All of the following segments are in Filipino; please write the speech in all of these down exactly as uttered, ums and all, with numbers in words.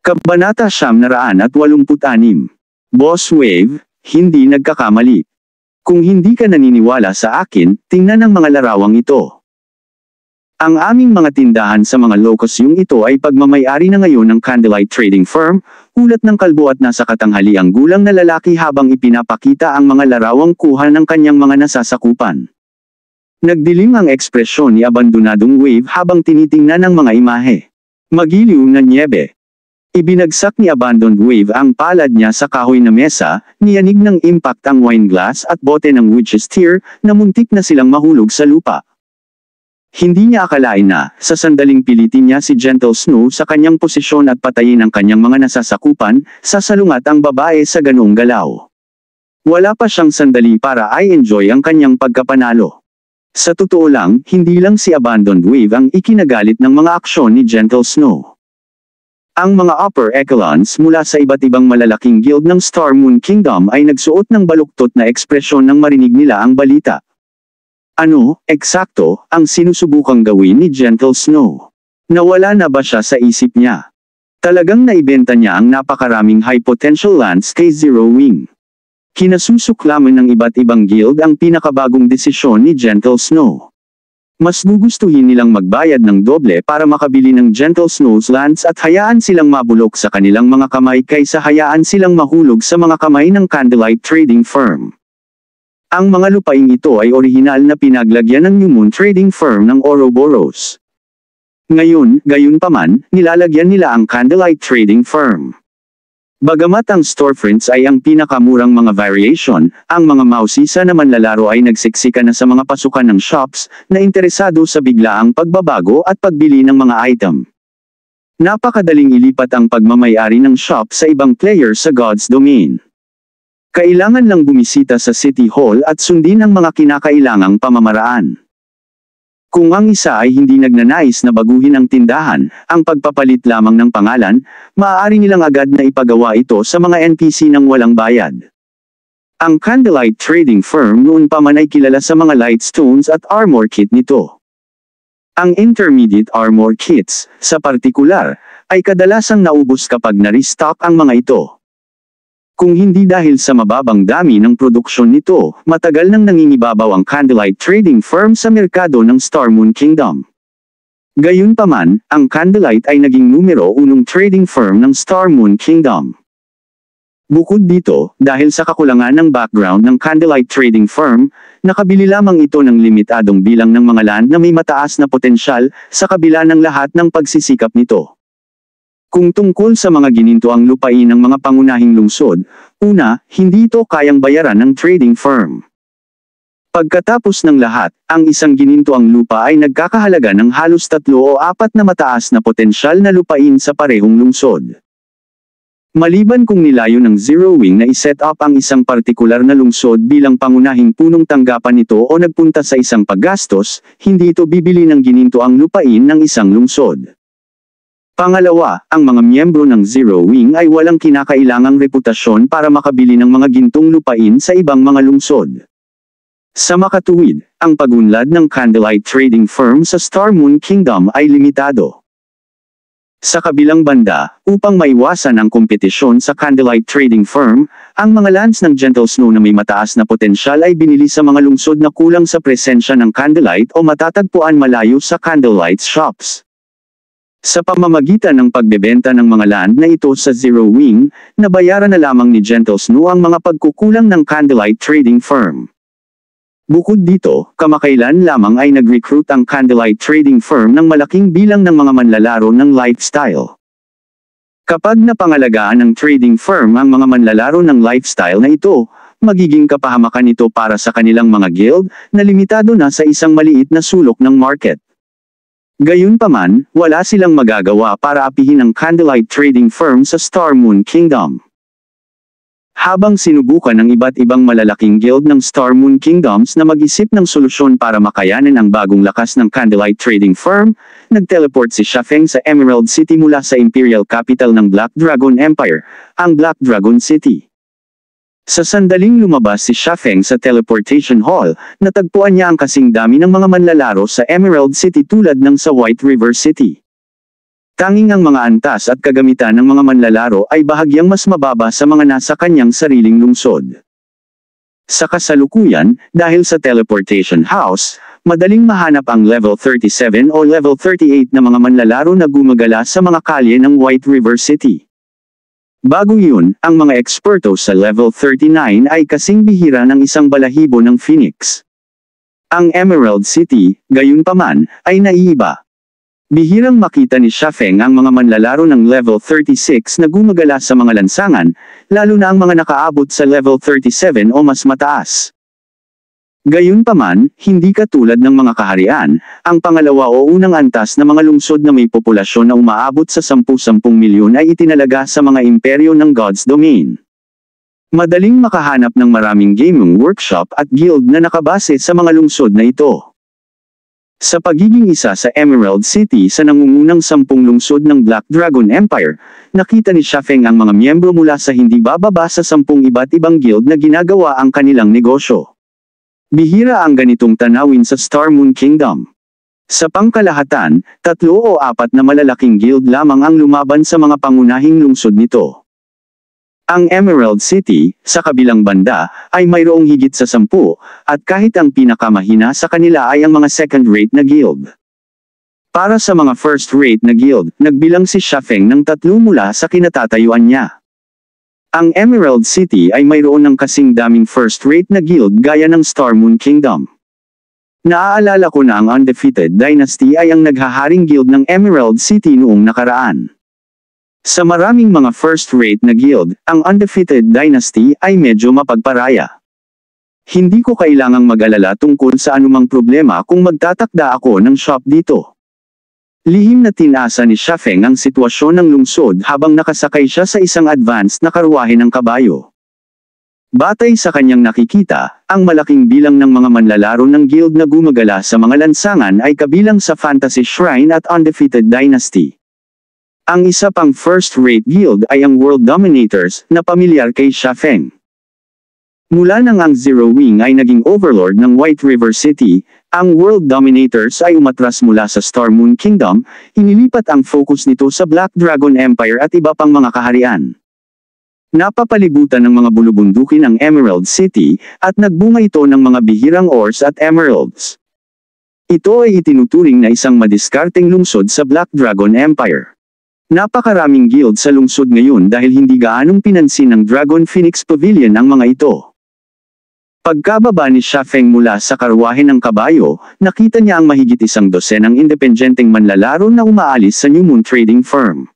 Kabanata siyam na walumput anim. Boss Wave, hindi nagkakamali. Kung hindi ka naniniwala sa akin, tingnan ang mga larawang ito. Ang aming mga tindahan sa mga locus yung ito ay pagmamayari na ngayon ng Candlelight Trading Firm, ulat ng kalbo at nasa katanghali ang gulang na lalaki habang ipinapakita ang mga larawang kuha ng kanyang mga nasasakupan. Nagdilim ang ekspresyon ni abandonadong Wave habang tinitingnan ang mga imahe. Magiliw na nyebe. Ibinagsak ni Abandoned Wave ang palad niya sa kahoy na mesa, niyanig ng impact ang wine glass at bote ng witch's tear, na muntik na silang mahulog sa lupa. Hindi niya akalain na, sa sandaling pilitin niya si Gentle Snow sa kanyang posisyon at patayin ang kanyang mga nasasakupan, sasalungat ang babae sa ganoong galaw. Wala pa siyang sandali para i-enjoy ang kanyang pagkapanalo. Sa totoo lang, hindi lang si Abandoned Wave ang ikinagalit ng mga aksyon ni Gentle Snow. Ang mga upper echelons mula sa iba't ibang malalaking guild ng Star Moon Kingdom ay nagsuot ng baluktot na ekspresyon nang marinig nila ang balita. Ano, eksakto, ang sinusubukang gawin ni Gentle Snow? Nawala na ba siya sa isip niya? Talagang naibenta niya ang napakaraming high potential lands kay Zero Wing. Kinasusuklaman ng iba't ibang guild ang pinakabagong desisyon ni Gentle Snow. Mas gugustuhin nilang magbayad ng doble para makabili ng Gentle Snow's lands at hayaan silang mabulok sa kanilang mga kamay kaysa hayaan silang mahulog sa mga kamay ng Candlelight Trading Firm. Ang mga lupaing ito ay orihinal na pinaglagyan ng New Moon Trading Firm ng Ouroboros. Ngayon, gayunpaman, nilalagyan nila ang Candlelight Trading Firm. Bagamat ang storefronts ay ang pinakamurang mga variation, ang mga mausisa na manlalaro ay nagsiksika na sa mga pasukan ng shops na interesado sa biglaang pagbabago at pagbili ng mga item. Napakadaling ilipat ang pagmamayari ng shop sa ibang player sa God's Domain. Kailangan lang bumisita sa City Hall at sundin ang mga kinakailangang pamamaraan. Kung ang isa ay hindi nagnanais na baguhin ang tindahan, ang pagpapalit lamang ng pangalan, maaari nilang agad na ipagawa ito sa mga N P C ng walang bayad. Ang Candlelight Trading Firm noon pa man ay kilala sa mga Lightstones at Armor Kit nito. Ang Intermediate Armor Kits, sa partikular, ay kadalasang naubos kapag na-restock ang mga ito. Kung hindi dahil sa mababang dami ng produksyon nito, matagal nang nangingibabaw ang Candlelight Trading Firm sa merkado ng Star Moon Kingdom. Gayunpaman, ang Candlelight ay naging numero unong trading firm ng Star Moon Kingdom. Bukod dito, dahil sa kakulangan ng background ng Candlelight Trading Firm, nakabili lamang ito ng limitadong bilang ng mga land na may mataas na potensyal, sa kabila ng lahat ng pagsisikap nito. Kung tungkol sa mga ginintoang lupain ng mga pangunahing lungsod, una, hindi ito kayang bayaran ng trading firm. Pagkatapos ng lahat, ang isang ginintoang lupa ay nagkakahalaga ng halos tatlo o apat na mataas na potensyal na lupain sa parehong lungsod. Maliban kung nilayo ng Zero Wing na iset up ang isang partikular na lungsod bilang pangunahing punong tanggapan nito o nagpunta sa isang paggastos, hindi ito bibili ng ginintoang lupain ng isang lungsod. Pangalawa, ang mga miyembro ng Zero Wing ay walang kinakailangang reputasyon para makabili ng mga gintong lupain sa ibang mga lungsod. Sa makatuwid, ang pagunlad ng Candlelight Trading Firm sa Star Moon Kingdom ay limitado. Sa kabilang banda, upang maiwasan ang kompetisyon sa Candlelight Trading Firm, ang mga lands ng Gentle Snow na may mataas na potensyal ay binili sa mga lungsod na kulang sa presensya ng Candlelight o matatagpuan malayo sa Candlelight's shops. Sa pamamagitan ng pagbebenta ng mga land na ito sa Zero Wing, nabayaran na lamang ni Gentle Snow ang mga pagkukulang ng Candlelight Trading Firm. Bukod dito, kamakailan lamang ay nag-recruit ang Candlelight Trading Firm ng malaking bilang ng mga manlalaro ng lifestyle. Kapag napangalagaan ng trading firm ang mga manlalaro ng lifestyle na ito, magiging kapahamakan ito para sa kanilang mga guild, na limitado na sa isang maliit na sulok ng market. Gayunpaman, wala silang magagawa para apihin ang Candlelight Trading Firm sa Star Moon Kingdom. Habang sinubukan ng iba't ibang malalaking guild ng Star Moon Kingdoms na mag-isip ng solusyon para makayanan ang bagong lakas ng Candlelight Trading Firm, nag-teleport si Shafeng sa Emerald City mula sa Imperial Capital ng Black Dragon Empire, ang Black Dragon City. Sa sandaling lumabas si Shafeng sa Teleportation Hall, natagpuan niya ang kasing dami ng mga manlalaro sa Emerald City tulad ng sa White River City. Tanging ang mga antas at kagamitan ng mga manlalaro ay bahagyang mas mababa sa mga nasa kanyang sariling lungsod. Sa kasalukuyan, dahil sa teleportation house, madaling mahanap ang level thirty-seven o level thirty-eight na mga manlalaro na gumagala sa mga kalye ng White River City. Bago yun, ang mga eksperto sa level thirty-nine ay kasing bihira ng isang balahibo ng Phoenix. Ang Emerald City, gayunpaman, ay naiiba. Bihirang makita ni Xiafeng ang mga manlalaro ng level thirty-six na gumagala sa mga lansangan, lalo na ang mga nakaabot sa level thirty-seven o mas mataas. Gayunpaman, hindi katulad ng mga kaharian, ang pangalawa o unang antas na mga lungsod na may populasyon na umaabot sa sampu-sampung milyon ay itinalaga sa mga imperyo ng God's Domain. Madaling makahanap ng maraming gaming workshop at guild na nakabase sa mga lungsod na ito. Sa pagiging isa sa Emerald City sa nangungunang sampung lungsod ng Black Dragon Empire, nakita ni Xiafeng ang mga miyembro mula sa hindi bababa sa sampung iba't ibang guild na ginagawa ang kanilang negosyo. Bihira ang ganitong tanawin sa Star Moon Kingdom. Sa pangkalahatan, tatlo o apat na malalaking guild lamang ang lumaban sa mga pangunahing lungsod nito. Ang Emerald City, sa kabilang banda, ay mayroong higit sa sampu, at kahit ang pinakamahina sa kanila ay ang mga second-rate na guild. Para sa mga first-rate na guild, nagbilang si Xiafeng ng tatlo mula sa kinatatayuan niya. Ang Emerald City ay mayroon ng kasing daming first-rate na guild gaya ng Star Moon Kingdom. Naaalala ko na ang Undefeated Dynasty ay ang naghaharing guild ng Emerald City noong nakaraan. Sa maraming mga first-rate na guild, ang Undefeated Dynasty ay medyo mapagparaya. Hindi ko kailangang mag-alala tungkol sa anumang problema kung magtatakda ako ng shop dito. Lihim na tinasa ni Xiafeng ang sitwasyon ng lungsod habang nakasakay siya sa isang advanced na karwahe ng kabayo. Batay sa kanyang nakikita, ang malaking bilang ng mga manlalaro ng guild na gumagala sa mga lansangan ay kabilang sa Fantasy Shrine at Undefeated Dynasty. Ang isa pang first-rate guild ay ang World Dominators, na pamilyar kay Xiafeng. Mula nang ang Zero Wing ay naging overlord ng White River City, ang World Dominators ay umatras mula sa Star Moon Kingdom, inilipat ang focus nito sa Black Dragon Empire at iba pang mga kaharian. Napapalibutan ng mga bulubundukin ang Emerald City, at nagbunga ito ng mga bihirang ores at emeralds. Ito ay itinuturing na isang madiskarteng lungsod sa Black Dragon Empire. Napakaraming guild sa lungsod ngayon dahil hindi gaanong pinansin ng Dragon Phoenix Pavilion ang mga ito. Pagkababa ni Xiafeng mula sa karwahe ng kabayo, nakita niya ang mahigit isang dosenang independenteng manlalaro na umaalis sa New Moon Trading Firm.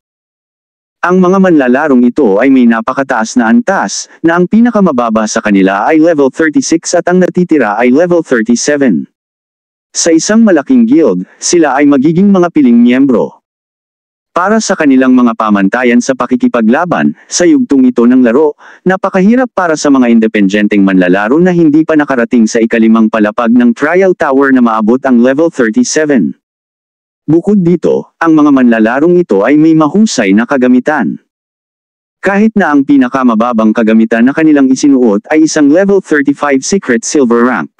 Ang mga manlalarong ito ay may napakataas na antas, na ang pinakamababa sa kanila ay level thirty-six at ang natitira ay level thirty-seven. Sa isang malaking guild, sila ay magiging mga piling miyembro. Para sa kanilang mga pamantayan sa pakikipaglaban, sa yugtong ito ng laro, napakahirap para sa mga independenteng manlalaro na hindi pa nakarating sa ikalimang palapag ng Trial Tower na maabot ang level thirty-seven. Bukod dito, ang mga manlalarong ito ay may mahusay na kagamitan. Kahit na ang pinakamababang kagamitan na kanilang isinuot ay isang level thirty-five secret silver rank.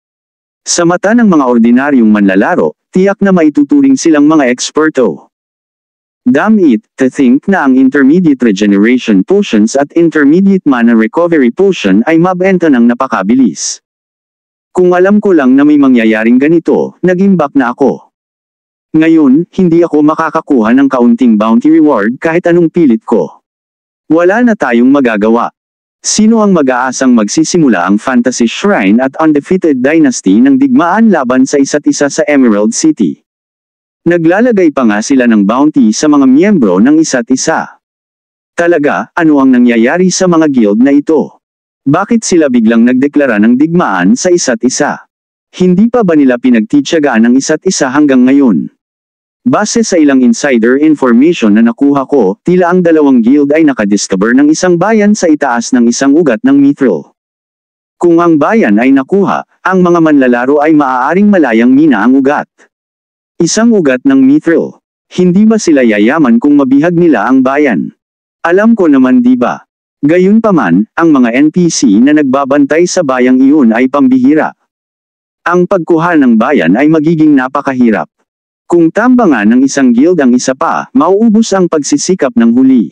Sa mata ng mga ordinaryong manlalaro, tiyak na maituturing silang mga eksperto. Damn it, to think na ang Intermediate Regeneration Potions at Intermediate Mana Recovery Potion ay mabenta ng napakabilis. Kung alam ko lang na may mangyayaring ganito, nag-imbak na ako. Ngayon, hindi ako makakakuha ng kaunting bounty reward kahit anong pilit ko. Wala na tayong magagawa. Sino ang mag-aasang magsisimula ang Fantasy Shrine at Undefeated Dynasty ng digmaan laban sa isa't isa sa Emerald City? Naglalagay pa nga sila ng bounty sa mga miyembro ng isa't isa. Talaga, ano ang nangyayari sa mga guild na ito? Bakit sila biglang nagdeklara ng digmaan sa isa't isa? Hindi pa ba nila pinagtitiyagaan ang isa't isa hanggang ngayon? Base sa ilang insider information na nakuha ko, tila ang dalawang guild ay nakadiscover ng isang bayan sa itaas ng isang ugat ng mithril. Kung ang bayan ay nakuha, ang mga manlalaro ay maaaring malayang mina ang ugat. Isang ugat ng mithril. Hindi ba sila yayaman kung mabihag nila ang bayan? Alam ko naman di ba? Gayunpaman, ang mga N P C na nagbabantay sa bayang iyon ay pambihira. Ang pagkuha ng bayan ay magiging napakahirap. Kung tambangan ng isang guild ang isa pa, mauubos ang pagsisikap ng huli.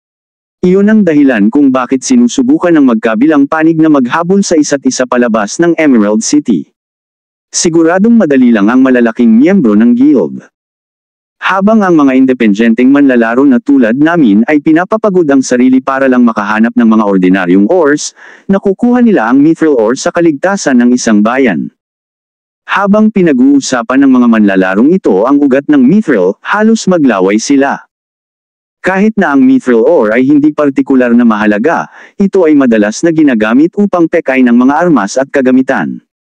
Iyon ang dahilan kung bakit sinusubukan ng magkabilang panig na maghabol sa isa't isa palabas ng Emerald City. Siguradong madali lang ang malalaking miyembro ng guild. Habang ang mga independenteng manlalaro na tulad namin ay pinapapagod ang sarili para lang makahanap ng mga ordinaryong ores, nakukuha nila ang mithril ore sa kaligtasan ng isang bayan. Habang pinag-uusapan ng mga manlalarong ito ang ugat ng mithril, halos maglaway sila. Kahit na ang mithril ore ay hindi partikular na mahalaga, ito ay madalas na ginagamit upang pekay ng mga armas at kagamitan.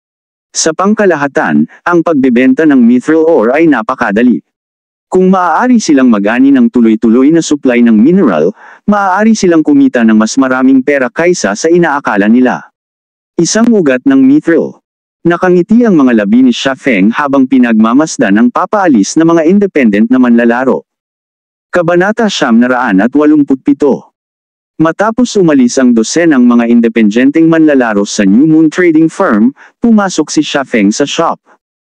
Sa pangkalahatan, ang pagbebenta ng mithril ore ay napakadali. Kung maaari silang mag-ani ng tuloy-tuloy na supply ng mineral, maaari silang kumita ng mas maraming pera kaysa sa inaakala nila. Isang ugat ng mithril. Nakangiti ang mga labi ni Xia Feng habang pinagmamasdan ang papaalis na mga independent na manlalaro. Kabanata siyam na raan at walumput pito. Matapos umalis ang dosenang mga independenteng manlalaro sa New Moon Trading Firm, pumasok si Xia Feng sa shop.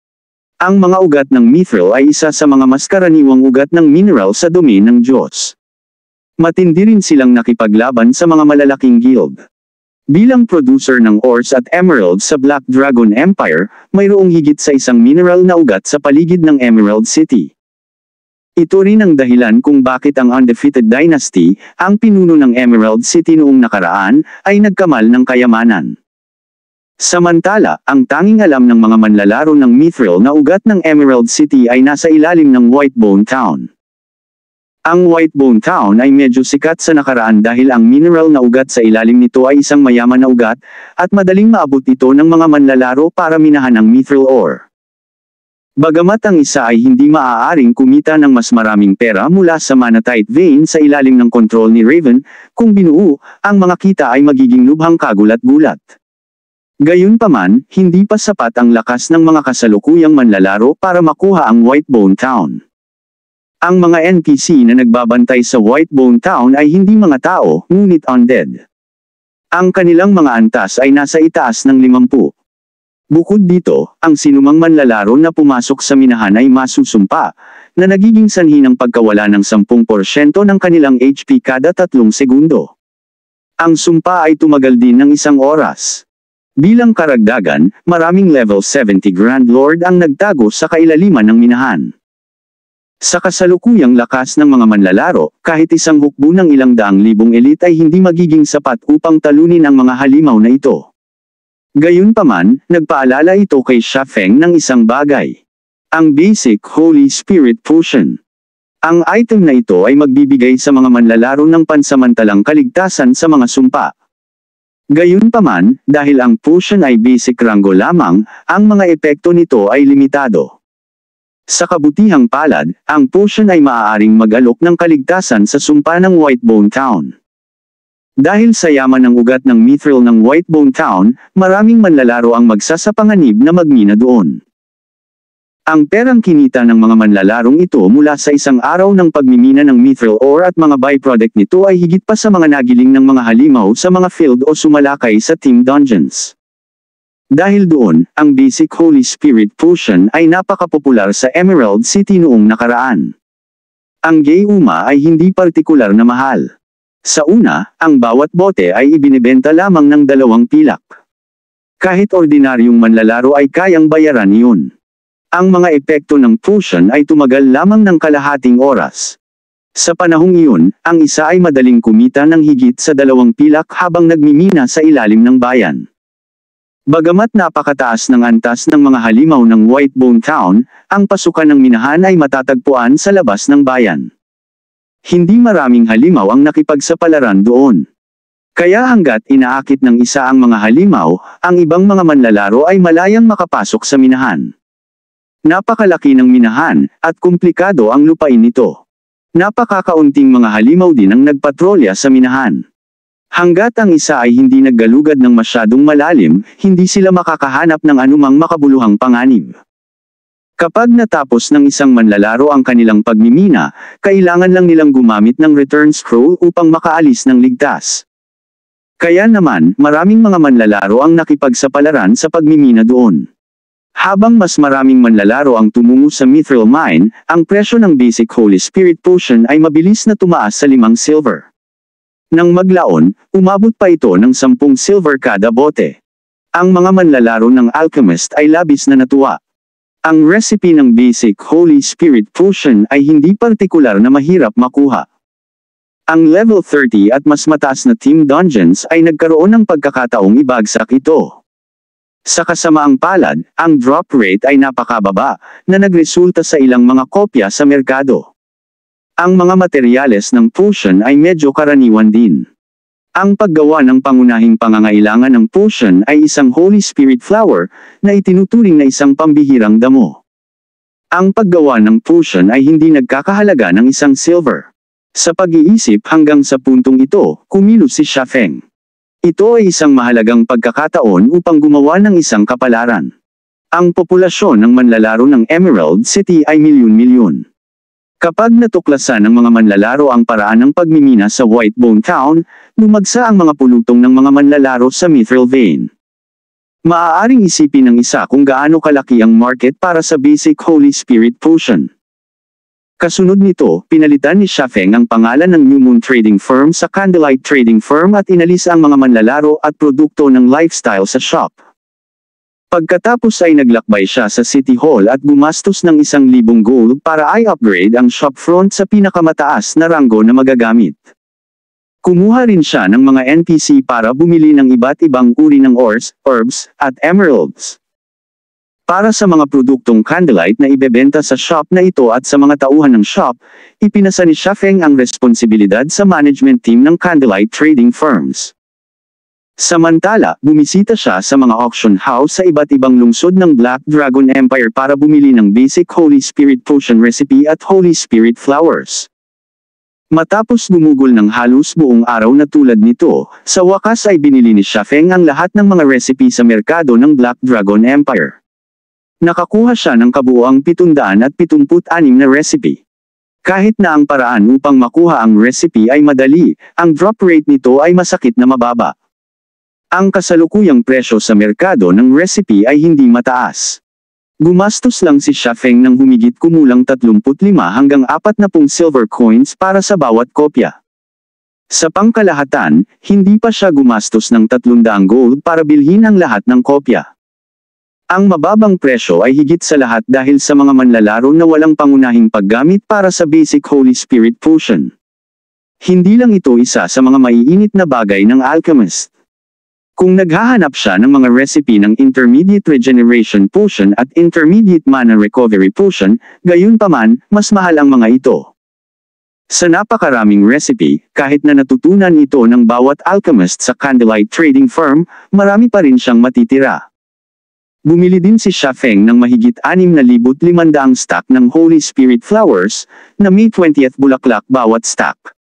Ang mga ugat ng mithril ay isa sa mga mas karaniwang ugat ng mineral sa domain ng Diyos. Matindi rin silang nakipaglaban sa mga malalaking guild. Bilang producer ng ores at emeralds sa Black Dragon Empire, mayroong higit sa isang mineral na ugat sa paligid ng Emerald City. Ito rin ang dahilan kung bakit ang Undefeated Dynasty, ang pinuno ng Emerald City noong nakaraan, ay nagkamal ng kayamanan. Samantala, ang tanging alam ng mga manlalaro ng mithril na ugat ng Emerald City ay nasa ilalim ng Whitebone Town. Ang Whitebone Town ay medyo sikat sa nakaraan dahil ang mineral na ugat sa ilalim nito ay isang mayaman na ugat, at madaling maabot ito ng mga manlalaro para minahan ang mithril ore. Bagamat ang isa ay hindi maaaring kumita ng mas maraming pera mula sa manatite vein sa ilalim ng kontrol ni Raven, kung binuo, ang mga kita ay magiging lubhang kagulat-gulat. Gayunpaman, hindi pa sapat ang lakas ng mga kasalukuyang manlalaro para makuha ang Whitebone Town. Ang mga N P C na nagbabantay sa Whitebone Town ay hindi mga tao, ngunit undead. Ang kanilang mga antas ay nasa itaas ng limampu. Bukod dito, ang sinumang manlalaro na pumasok sa minahan ay masusumpa, na nagiging sanhi ng pagkawala ng sampung porsyento ng kanilang H P kada tatlong segundo. Ang sumpa ay tumagal din ng isang oras. Bilang karagdagan, maraming level seventy Grand Lord ang nagtago sa kailaliman ng minahan. Sa kasalukuyang lakas ng mga manlalaro, kahit isang hukbo ng ilang daang libong elite ay hindi magiging sapat upang talunin ang mga halimaw na ito. Gayunpaman, nagpaalala ito kay Xia Feng ng isang bagay. Ang Basic Holy Spirit Potion. Ang item na ito ay magbibigay sa mga manlalaro ng pansamantalang kaligtasan sa mga sumpa. Gayunpaman, dahil ang potion ay basic rango lamang, ang mga epekto nito ay limitado. Sa kabutihang palad, ang potion ay maaaring mag-alok ng kaligtasan sa sumpa ng Whitebone Town. Dahil sa yaman ng ugat ng mithril ng Whitebone Town, maraming manlalaro ang magsasapanganib na magmina doon. Ang perang kinita ng mga manlalarong ito mula sa isang araw ng pagmimina ng mithril ore at mga byproduct nito ay higit pa sa mga nagiling ng mga halimaw sa mga field o sumalakay sa team dungeons. Dahil doon, ang Basic Holy Spirit Potion ay napakapopular sa Emerald City noong nakaraan. Ang Gayuma ay hindi partikular na mahal. Sa una, ang bawat bote ay ibinebenta lamang ng dalawang pilak. Kahit ordinaryong manlalaro ay kayang bayaran iyon. Ang mga epekto ng potion ay tumagal lamang ng kalahating oras. Sa panahong iyon, ang isa ay madaling kumita ng higit sa dalawang pilak habang nagmimina sa ilalim ng bayan. Bagamat napakataas ng antas ng mga halimaw ng Whitebone Town, ang pasukan ng minahan ay matatagpuan sa labas ng bayan. Hindi maraming halimaw ang nakipagsapalaran doon. Kaya hanggat inaakit ng isa ang mga halimaw, ang ibang mga manlalaro ay malayang makapasok sa minahan. Napakalaki ng minahan, at komplikado ang lupain nito. Napakakaunting mga halimaw din ang nagpatrolya sa minahan. Hanggat ang isa ay hindi naggalugad ng masyadong malalim, hindi sila makakahanap ng anumang makabuluhang panganib. Kapag natapos ng isang manlalaro ang kanilang pagmimina, kailangan lang nilang gumamit ng return scroll upang makaalis ng ligtas. Kaya naman, maraming mga manlalaro ang nakipagsapalaran sa pagmimina doon. Habang mas maraming manlalaro ang tumungo sa Mithril Mine, ang presyo ng basic Holy Spirit Potion ay mabilis na tumaas sa limang silver. Nang maglaon, umabot pa ito ng sampung silver kada bote. Ang mga manlalaro ng Alchemist ay labis na natuwa. Ang recipe ng basic Holy Spirit Potion ay hindi partikular na mahirap makuha. Ang level thirty at mas mataas na team dungeons ay nagkaroon ng pagkakataong ibagsak ito. Sa kasamaang palad, ang drop rate ay napakababa, na nagresulta sa ilang mga kopya sa merkado. Ang mga materyales ng potion ay medyo karaniwan din. Ang paggawa ng pangunahing pangangailangan ng potion ay isang Holy Spirit Flower, na itinuturing na isang pambihirang damo. Ang paggawa ng potion ay hindi nagkakahalaga ng isang silver. Sa pag-iisip hanggang sa puntong ito, kumilos si Xiafeng. Ito ay isang mahalagang pagkakataon upang gumawa ng isang kapalaran. Ang populasyon ng manlalaro ng Emerald City ay milyon-milyon. Kapag natuklasan ng mga manlalaro ang paraan ng pagmimina sa Whitebone Town, lumagsa ang mga pulutong ng mga manlalaro sa Mithril Vein. Maaaring isipin ng isa kung gaano kalaki ang market para sa basic Holy Spirit Potion. Kasunod nito, pinalitan ni Xiafeng ang pangalan ng New Moon Trading Firm sa Candlelight Trading Firm at inalis ang mga manlalaro at produkto ng lifestyle sa shop. Pagkatapos ay naglakbay siya sa City Hall at gumastos ng isang libong gold para i-upgrade ang shopfront sa pinakamataas na ranggo na magagamit. Kumuha rin siya ng mga N P C para bumili ng iba't ibang uri ng ores, herbs, at emeralds. Para sa mga produktong Candlelight na ibebenta sa shop na ito at sa mga tauhan ng shop, ipinasa ni Xiafeng ang responsibilidad sa management team ng Candlelight Trading Firms. Samantala, bumisita siya sa mga auction house sa iba't ibang lungsod ng Black Dragon Empire para bumili ng basic Holy Spirit Potion recipe at Holy Spirit Flowers. Matapos gumugol ng halos buong araw na tulad nito, sa wakas ay binili ni Xiafeng ang lahat ng mga recipe sa merkado ng Black Dragon Empire. Nakakuha siya ng kabuuang pitundaan at pitungput-anim na recipe. Kahit na ang paraan upang makuha ang recipe ay madali, ang drop rate nito ay masakit na mababa. Ang kasalukuyang presyo sa merkado ng recipe ay hindi mataas. Gumastos lang si Xiafeng ng humigit kumulang tatlumput lima hanggang apat na pung silver coins para sa bawat kopya. Sa pangkalahatan, hindi pa siya gumastos ng tatlundaang gold para bilhin ang lahat ng kopya. Ang mababang presyo ay higit sa lahat dahil sa mga manlalaro na walang pangunahing paggamit para sa basic Holy Spirit Potion. Hindi lang ito isa sa mga maiinit na bagay ng Alchemist. Kung naghahanap siya ng mga recipe ng Intermediate Regeneration Potion at Intermediate Mana Recovery Potion, gayunpaman, mas mahal ang mga ito. Sa napakaraming recipe, kahit na natutunan ito ng bawat alchemist sa Candlelight Trading Firm, marami pa rin siyang matitira. Bumili din si Xiafeng ng mahigit anim na libo't limandang stack ng Holy Spirit Flowers, na May twentieth bulaklak bawat stack.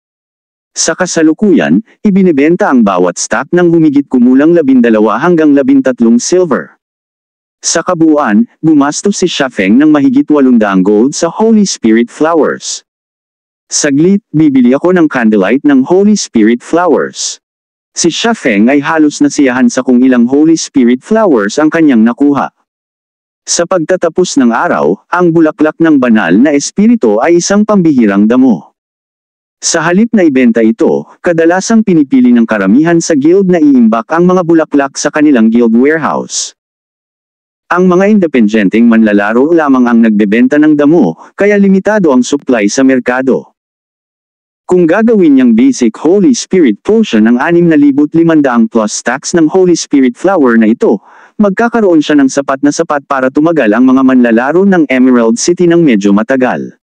Sa kasalukuyan, ibinibenta ang bawat stack ng humigit kumulang labindalawa hanggang labintatlong silver. Sa kabuuan, gumastos si Xiafeng ng mahigit walundaang gold sa Holy Spirit Flowers. Saglit, bibili ako ng Candlelight ng Holy Spirit Flowers. Si Xiafeng ay halos nasiyahan sa kung ilang Holy Spirit Flowers ang kanyang nakuha. Sa pagtatapos ng araw, ang bulaklak ng banal na espiritu ay isang pambihirang damo. Sa halip na ibenta ito, kadalasang pinipili ng karamihan sa guild na iimbak ang mga bulaklak sa kanilang guild warehouse. Ang mga independenteng manlalaro lamang ang nagbebenta ng damo, kaya limitado ang supply sa merkado. Kung gagawin niyang basic Holy Spirit Potion ng anim na libo't limandang plus stacks ng Holy Spirit Flower na ito, magkakaroon siya ng sapat na sapat para tumagal ang mga manlalaro ng Emerald City ng medyo matagal.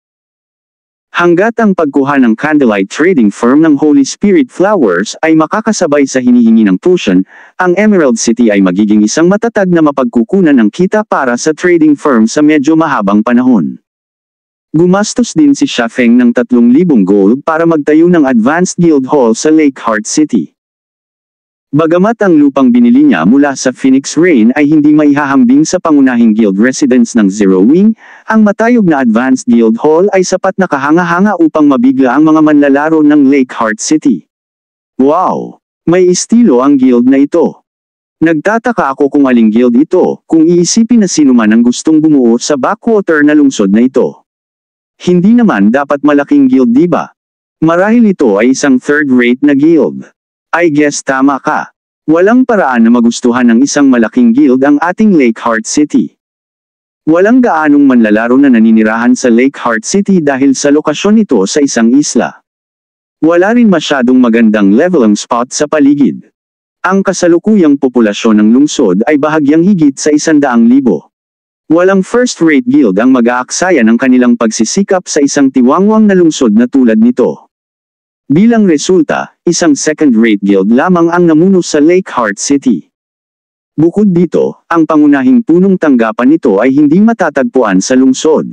Hanggat ang pagkuha ng Candlelight Trading Firm ng Holy Spirit Flowers ay makakasabay sa hinihingi ng potion, ang Emerald City ay magiging isang matatag na mapagkukunan ng kita para sa trading firm sa medyo mahabang panahon. Gumastos din si Xiafeng ng tatlong libong gold para magtayo ng Advanced Guild Hall sa Lakeheart City. Bagamat ang lupang binili niya mula sa Phoenix Rain ay hindi maihahambing sa pangunahing guild residence ng Zero Wing, ang matayog na Advanced Guild Hall ay sapat na kahanga-hanga upang mabigla ang mga manlalaro ng Lakeheart City. Wow! May estilo ang guild na ito. Nagtataka ako kung aling guild ito, kung iisipin na sino man ang gustong bumuo sa backwater na lungsod na ito. Hindi naman dapat malaking guild, diba? Marahil ito ay isang third-rate na guild. I guess tama ka. Walang paraan na magustuhan ng isang malaking guild ang ating Lakeheart City. Walang gaanong manlalaro na naninirahan sa Lakeheart City dahil sa lokasyon nito sa isang isla. Wala rin masyadong magandang leveling spot sa paligid. Ang kasalukuyang populasyon ng lungsod ay bahagyang higit sa isandaang libo. Walang first-rate guild ang mag-aaksaya ng kanilang pagsisikap sa isang tiwangwang na lungsod na tulad nito. Bilang resulta, isang second-rate guild lamang ang namuno sa Lakeheart City. Bukod dito, ang pangunahing punong tanggapan nito ay hindi matatagpuan sa lungsod.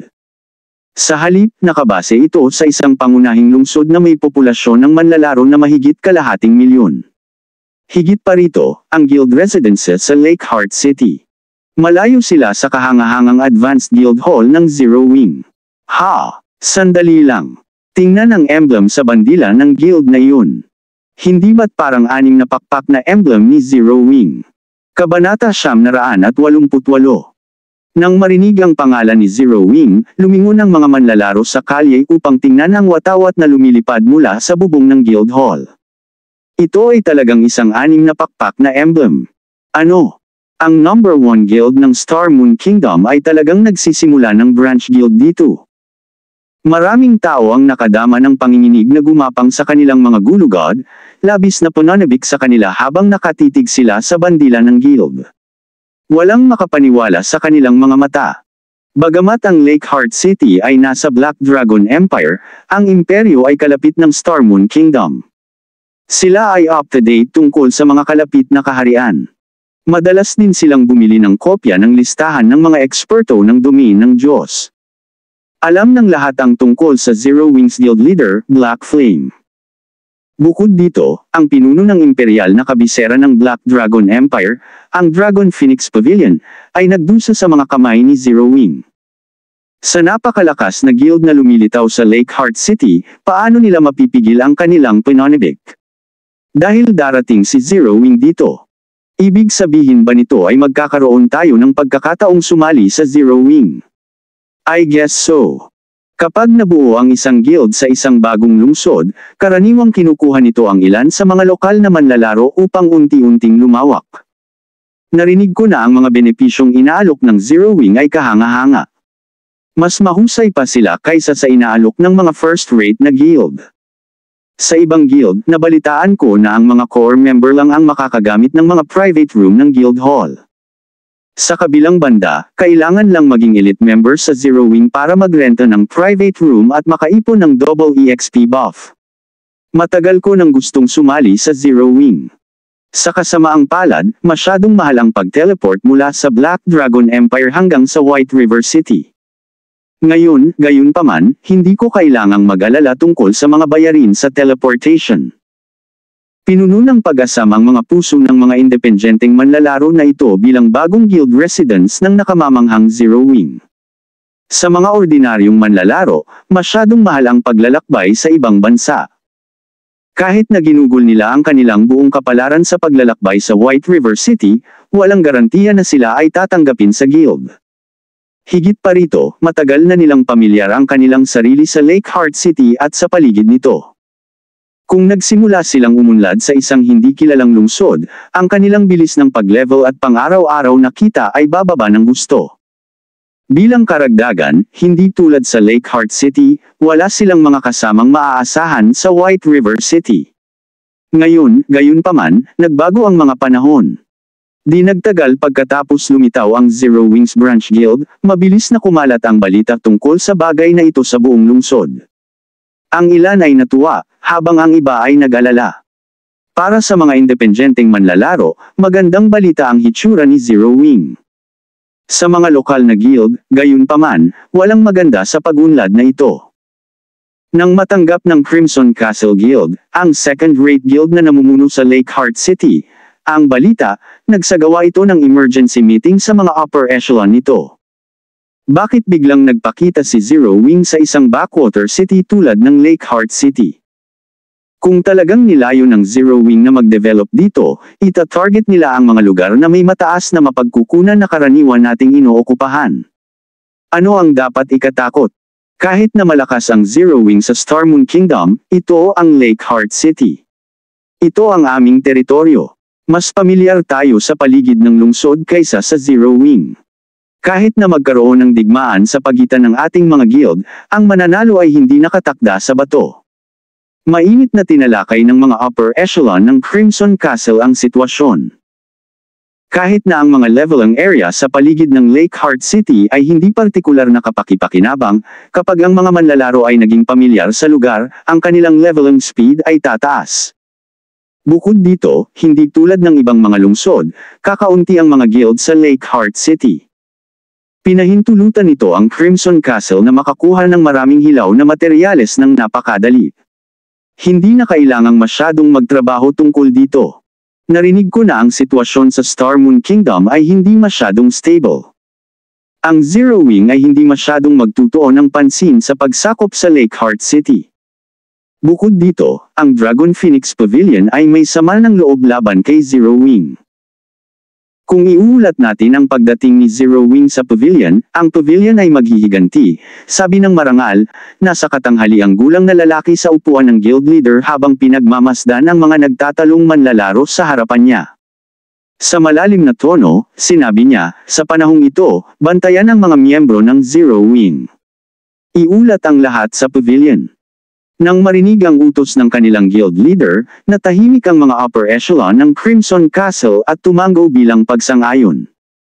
Sa halip, nakabase ito sa isang pangunahing lungsod na may populasyon ng manlalaro na mahigit kalahating milyon. Higit pa rito, ang guild residences sa Lakeheart City. Malayo sila sa kahangahangang Advanced Guild Hall ng Zero Wing. Ha! Sandali lang. Tingnan ang emblem sa bandila ng guild na yun. Hindi ba't parang anim na pakpak na emblem ni Zero Wing? Kabanata siyam na raan at walumputwalo. Nang marinig ang pangalan ni Zero Wing, lumingon ang mga manlalaro sa kalye upang tingnan ang watawat na lumilipad mula sa bubong ng guild hall. Ito ay talagang isang anim na pakpak na emblem. Ano? Ang number one guild ng Star Moon Kingdom ay talagang nagsisimula ng branch guild dito. Maraming tao ang nakadama ng panginginig na gumapang sa kanilang mga gulugod, labis na pananabik sa kanila habang nakatitig sila sa bandila ng guild. Walang makapaniwala sa kanilang mga mata. Bagamat ang Lakeheart City ay nasa Black Dragon Empire, ang imperyo ay kalapit ng Star Moon Kingdom. Sila ay up-to-date tungkol sa mga kalapit na kaharian. Madalas din silang bumili ng kopya ng listahan ng mga eksperto ng domain ng Diyos. Alam ng lahat ang tungkol sa Zero Wings Guild Leader, Black Flame. Bukod dito, ang pinuno ng imperial na kabisera ng Black Dragon Empire, ang Dragon Phoenix Pavilion, ay nagdusa sa mga kamay ni Zero Wing. Sa napakalakas na guild na lumilitaw sa Lakeheart City, paano nila mapipigil ang kanilang pananabik? Dahil darating si Zero Wing dito. Ibig sabihin ba nito ay magkakaroon tayo ng pagkakataong sumali sa Zero Wing? I guess so. Kapag nabuo ang isang guild sa isang bagong lungsod, karaniwang kinukuha nito ang ilan sa mga lokal na manlalaro upang unti-unting lumawak. Narinig ko na ang mga benepisyong inaalok ng Zero Wing ay kahanga-hanga. Mas mahusay pa sila kaysa sa inaalok ng mga first-rate na guild. Sa ibang guild, nabalitaan ko na ang mga core member lang ang makakagamit ng mga private room ng guild hall. Sa kabilang banda, kailangan lang maging elite member sa Zero Wing para magrenta ng private room at makaipon ng double E X P buff. Matagal ko nang gustong sumali sa Zero Wing. Sa kasamaang palad, masyadong mahal ang pag-teleport mula sa Black Dragon Empire hanggang sa White River City. Ngayon, gayunpaman, hindi ko kailangang mag-alala tungkol sa mga bayarin sa teleportation. Pinuno ng pag-asam ang mga puso ng mga independenteng manlalaro na ito bilang bagong guild residents ng nakamamanghang Zero Wing. Sa mga ordinaryong manlalaro, masyadong mahal ang paglalakbay sa ibang bansa. Kahit na ginugol nila ang kanilang buong kapalaran sa paglalakbay sa White River City, walang garantiya na sila ay tatanggapin sa guild. Higit pa rito, matagal na nilang pamilyar ang kanilang sarili sa Lakeheart City at sa paligid nito. Kung nagsimula silang umunlad sa isang hindi kilalang lungsod, ang kanilang bilis ng pag-level at pang-araw-araw na kita ay bababa ng gusto. Bilang karagdagan, hindi tulad sa Lakeheart City, wala silang mga kasamang maaasahan sa White River City. Ngayon, gayunpaman, nagbago ang mga panahon. Di nagtagal pagkatapos lumitaw ang Zero Wings Branch Guild, mabilis na kumalat ang balita tungkol sa bagay na ito sa buong lungsod. Ang ilan ay natuwa, habang ang iba ay nag-alala. Para sa mga independenteng manlalaro, magandang balita ang hitsura ni Zero Wing. Sa mga lokal na guild, gayunpaman, walang maganda sa pag-unlad na ito. Nang matanggap ng Crimson Castle Guild, ang second-rate guild na namumuno sa Lakeheart City, ang balita, nagsagawa ito ng emergency meeting sa mga upper echelon nito. Bakit biglang nagpakita si Zero Wing sa isang backwater city tulad ng Lakeheart City? Kung talagang nilayo ng Zero Wing na mag-develop dito, ita-target nila ang mga lugar na may mataas na mapagkukunan na karaniwan nating inookupahan. Ano ang dapat ikatakot? Kahit na malakas ang Zero Wing sa Star Moon Kingdom, ito ang Lake Heart City. Ito ang aming teritoryo. Mas pamilyar tayo sa paligid ng lungsod kaysa sa Zero Wing. Kahit na magkaroon ng digmaan sa pagitan ng ating mga guild, ang mananalo ay hindi nakatakda sa bato. Mainit na tinalakay ng mga upper echelon ng Crimson Castle ang sitwasyon. Kahit na ang mga leveling area sa paligid ng Lake Heart City ay hindi partikular na kapakipakinabang, kapag ang mga manlalaro ay naging pamilyar sa lugar, ang kanilang leveling speed ay tataas. Bukod dito, hindi tulad ng ibang mga lungsod, kakaunti ang mga guild sa Lake Heart City. Pinahintulutan nito ang Crimson Castle na makakuha ng maraming hilaw na materyales ng napakadali. Hindi na kailangang masyadong magtrabaho tungkol dito. Narinig ko na ang sitwasyon sa Star Moon Kingdom ay hindi masyadong stable. Ang Zero Wing ay hindi masyadong magtutuon ng pansin sa pagsakop sa Lake Heart City. Bukod dito, ang Dragon Phoenix Pavilion ay may sama ng loob laban kay Zero Wing. Kung iuulat natin ang pagdating ni Zero Wing sa pavilion, ang pavilion ay maghihiganti. Sabi ng marangal, nasa katanghali ang gulang na lalaki sa upuan ng guild leader habang pinagmamasdan ang mga nagtatalong manlalaro sa harapan niya. Sa malalim na tono, sinabi niya, sa panahong ito, bantayan ang mga miyembro ng Zero Wing. Iulat ang lahat sa pavilion. Nang marinig ang utos ng kanilang guild leader, natahimik ang mga upper echelon ng Crimson Castle at tumango bilang pagsang-ayon.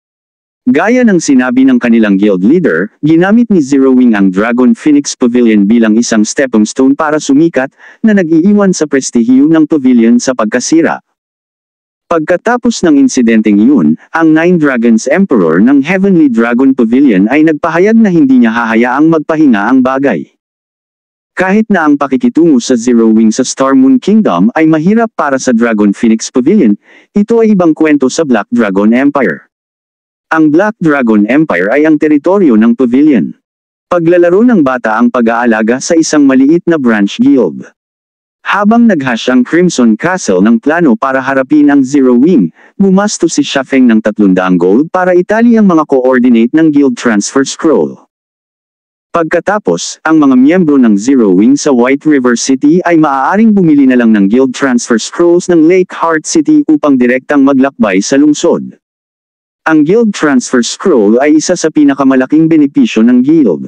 Gaya ng sinabi ng kanilang guild leader, ginamit ni Zero Wing ang Dragon Phoenix Pavilion bilang isang stepping stone para sumikat, na nag-iiwan sa prestihiyo ng pavilion sa pagkasira. Pagkatapos ng insidenteng iyon, ang Nine Dragons Emperor ng Heavenly Dragon Pavilion ay nagpahayag na hindi niya hahayaang magpahinga ang bagay. Kahit na ang pakikitungo sa Zero Wing sa Star Moon Kingdom ay mahirap para sa Dragon Phoenix Pavilion, ito ay ibang kwento sa Black Dragon Empire. Ang Black Dragon Empire ay ang teritoryo ng pavilion. Paglalaro ng bata ang pag-aalaga sa isang maliit na branch guild. Habang naghash ang Crimson Castle ng plano para harapin ang Zero Wing, gumastos si Shafeng ng tatlong daang gold para itali ang mga coordinate ng guild transfer scroll. Pagkatapos, ang mga miyembro ng Zero Wing sa White River City ay maaaring bumili na lang ng guild transfer scrolls ng Lake Heart City upang direktang maglakbay sa lungsod. Ang guild transfer scroll ay isa sa pinakamalaking benepisyo ng guild.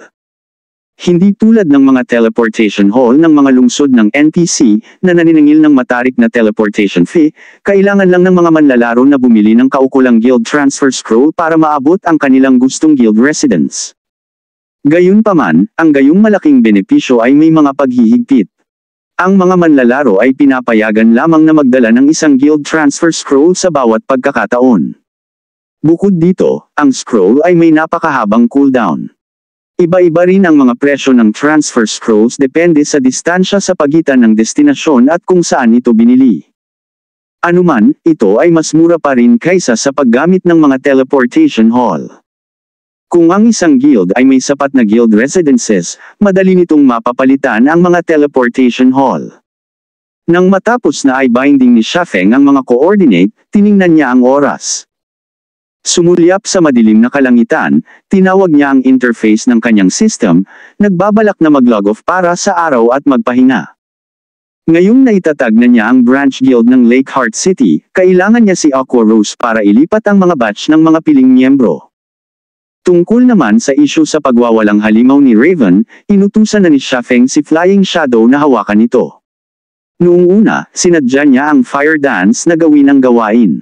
Hindi tulad ng mga teleportation hall ng mga lungsod ng N P C na naniningil ng matarik na teleportation fee, kailangan lang ng mga manlalaro na bumili ng kaukulang guild transfer scroll para maabot ang kanilang gustong guild residence. Gayunpaman, ang gayong malaking benepisyo ay may mga paghihigpit. Ang mga manlalaro ay pinapayagan lamang na magdala ng isang guild transfer scroll sa bawat pagkakataon. Bukod dito, ang scroll ay may napakahabang cooldown. Iba-iba rin ang mga presyo ng transfer scrolls depende sa distansya sa pagitan ng destinasyon at kung saan ito binili. Anuman, ito ay mas mura pa rin kaysa sa paggamit ng mga teleportation hall. Kung ang isang guild ay may sapat na guild residences, madali nitong mapapalitan ang mga teleportation hall. Nang matapos na ay binding ni Shafeng ang mga coordinate, tiningnan niya ang oras. Sumulyap sa madilim na kalangitan, tinawag niya ang interface ng kanyang system, nagbabalak na mag-log off para sa araw at magpahinga. Ngayong naitatag na niya ang branch guild ng Lake Heart City, kailangan niya si Aqua Rose para ilipat ang mga batch ng mga piling miyembro. Tungkol naman sa isyu sa pagwawalang halimaw ni Raven, inutusan na ni Shafeng si Flying Shadow na hawakan ito. Noong una, sinadya niya ang Fire Dance na gawin ang gawain.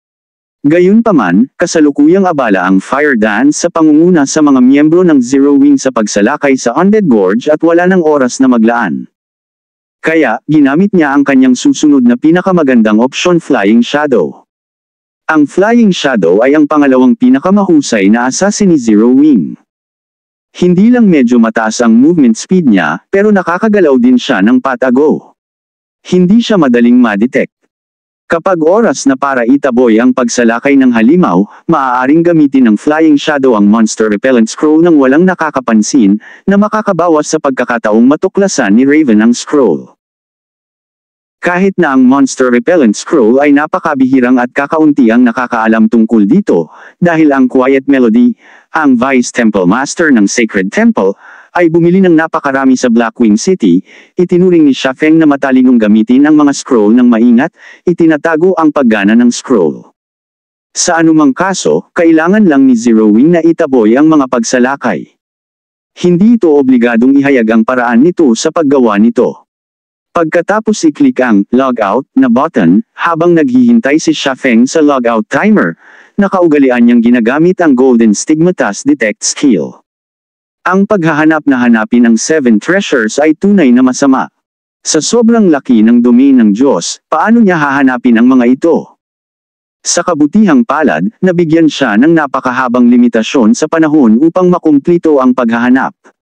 Gayunpaman, kasalukuyang abala ang Fire Dance sa pangunguna sa mga miyembro ng Zero Wing sa pagsalakay sa Undead Gorge at wala ng oras na maglaan. Kaya, ginamit niya ang kanyang susunod na pinakamagandang opsyon, Flying Shadow. Ang Flying Shadow ay ang pangalawang pinakamahusay na assassin ni Zero Wing. Hindi lang medyo mataas ang movement speed niya, pero nakakagalaw din siya ng patago. Hindi siya madaling ma-detect. Kapag oras na para itaboy ang pagsalakay ng halimaw, maaaring gamitin ng Flying Shadow ang Monster Repellent Scroll nang walang nakakapansin, na makakabawas sa pagkakataong matuklasan ni Raven ang scroll. Kahit na ang Monster Repellent Scroll ay napakabihirang at kakaunti ang nakakaalam tungkol dito, dahil ang Quiet Melody, ang Vice Temple Master ng Sacred Temple, ay bumili ng napakarami sa Blackwing City, itinuring ni Xia Feng na matalinong gamitin ang mga scroll ng maingat, itinatago ang paggana ng scroll. Sa anumang kaso, kailangan lang ni Zero Wing na itaboy ang mga pagsalakay. Hindi ito obligadong ihayag ang paraan nito sa paggawa nito. Pagkatapos i-click ang Logout na button, habang naghihintay si Xia Feng sa logout timer, nakaugalian niyang ginagamit ang Golden Stigmatas Detect skill. Ang paghahanap na hanapin ng Seven Treasures ay tunay na masama. Sa sobrang laki ng domain ng Diyos, paano niya hahanapin ang mga ito? Sa kabutihang palad, nabigyan siya ng napakahabang limitasyon sa panahon upang makumplito ang paghahanap.